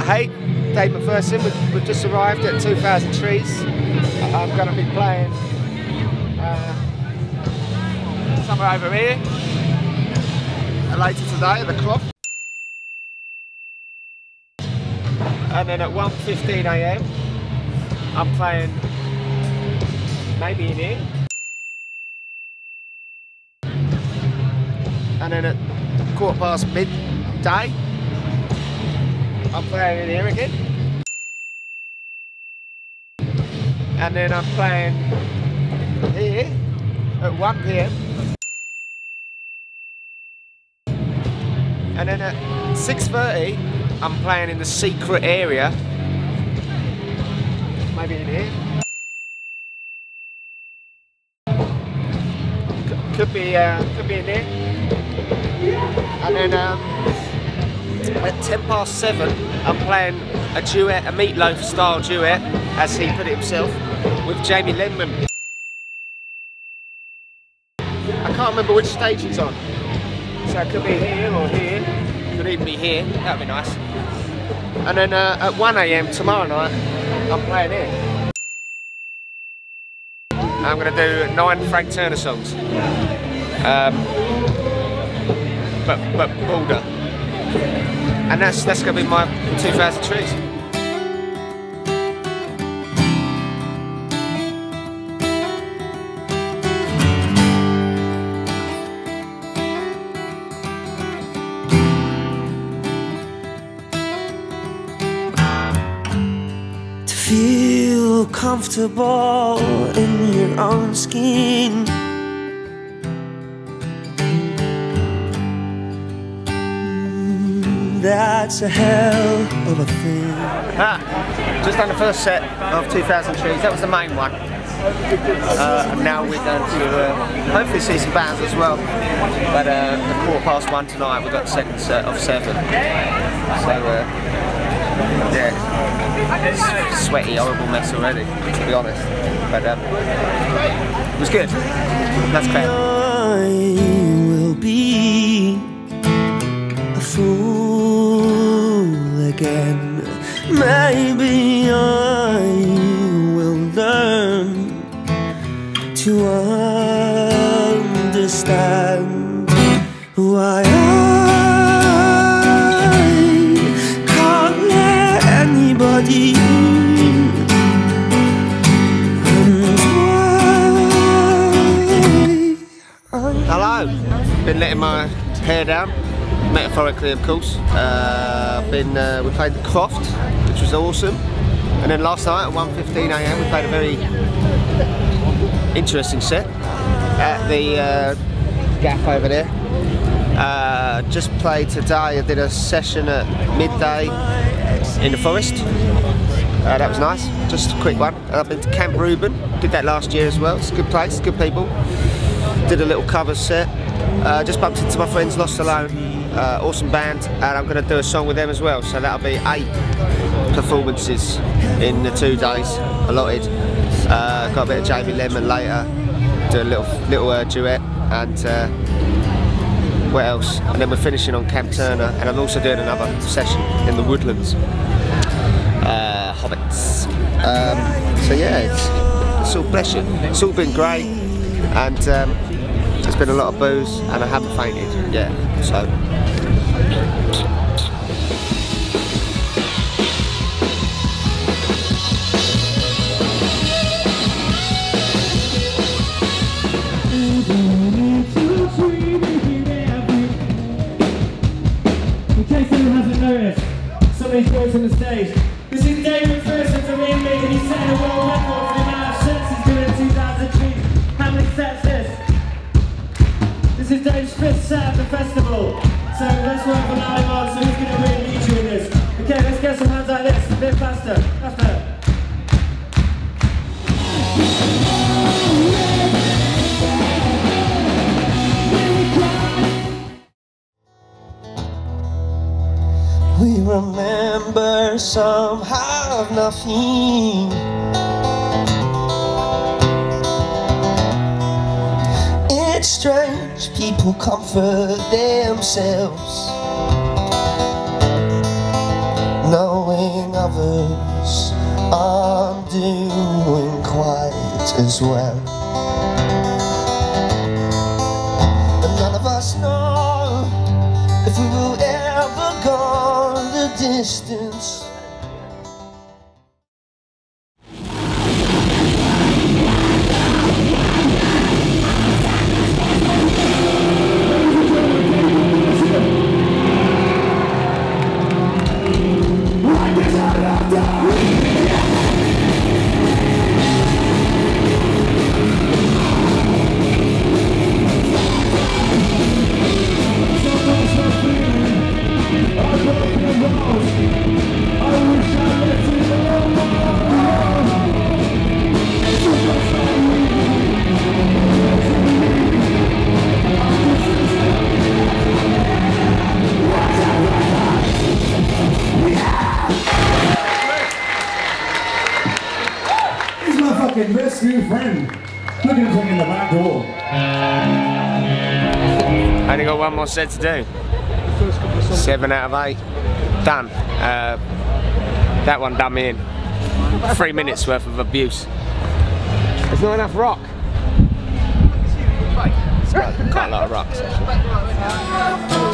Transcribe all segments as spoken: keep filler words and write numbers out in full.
Hey, Dave McPherson, we've, we've just arrived at two thousand Trees. I'm going to be playing uh, somewhere over here later today at the Croft. And then at one fifteen A M I'm playing maybe in here. And then at quarter past midday I'm playing in here again. And then I'm playing here at one P M And then at six thirty I'm playing in the secret area. Maybe in here. C could be uh, could be in here. And then um, at ten past seven I'm playing a duet, a Meatloaf style duet, as he put it himself, with Jamie Lenman. I can't remember which stage he's on. So it could be here or here. Could even be here. That'd be nice. And then uh, at one A M tomorrow night I'm playing here. I'm going to do nine Frank Turner songs. Um, but but bolder. And that's that's going to be my two thousand Trees. To feel comfortable in your own skin, that's a hell of a thing. Ah, just done the first set of two thousand Trees. That was the main one. Uh, now we're going to uh, hopefully see some bands as well. But uh, at quarter past one tonight we've got the second set of seven. So uh, yeah, it's sweaty, horrible mess already, to be honest. But um, it was good. That's clear. I will be a fool again. Maybe I will learn to understand why I can't let anybody in, and why I... Hello. Been letting my hair down, metaphorically of course. Uh, been uh, we played the Croft, which was awesome. And then last night at one fifteen A M we played a very interesting set at the uh, Gaff over there. Uh, just played today. I did a session at midday in the forest. Uh, that was nice. Just a quick one. And I've been to Camp Reuben. Did that last year as well. It's a good place, good people. Did a little cover set. Uh, just bumped into my friends Lost Alone. Uh, awesome band, and I'm going to do a song with them as well. So that'll be eight performances in the two days allotted. Uh, got a bit of Jamie Lenman later. Do a little little uh, duet, and uh, what else? And then we're finishing on Camp Turner, and I'm also doing another session in the Woodlands. Uh, Hobbits. Um, so yeah, it's, it's all bless you. It's all been great, and um, there's been a lot of booze, and I haven't fainted. Yeah, so. In case anyone hasn't noticed, somebody's voice on the stage. This is Dave McPherson from Inmate, and he's setting a world record for the amount of sets he's doing in two thousand Trees. How many sets is this? This is Dave's fifth set at the festival. So let's work for nine on, so who's going to really lead you in this? Okay, let's get some hands like this, a bit faster, faster. We remember somehow of nothing. It's strange, people comfort themselves knowing others aren't doing quite as well. And none of us know if we will ever go the distance. Best new friend. Look at him taking the back door. Only got one more set to do. Seven out of eight. Done. Uh, that one done me in. Three minutes worth of abuse. There's not enough rock. It's got quite a lot of rocks actually.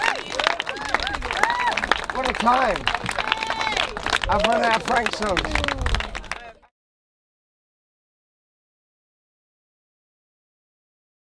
What a time! I've run out of Frank songs.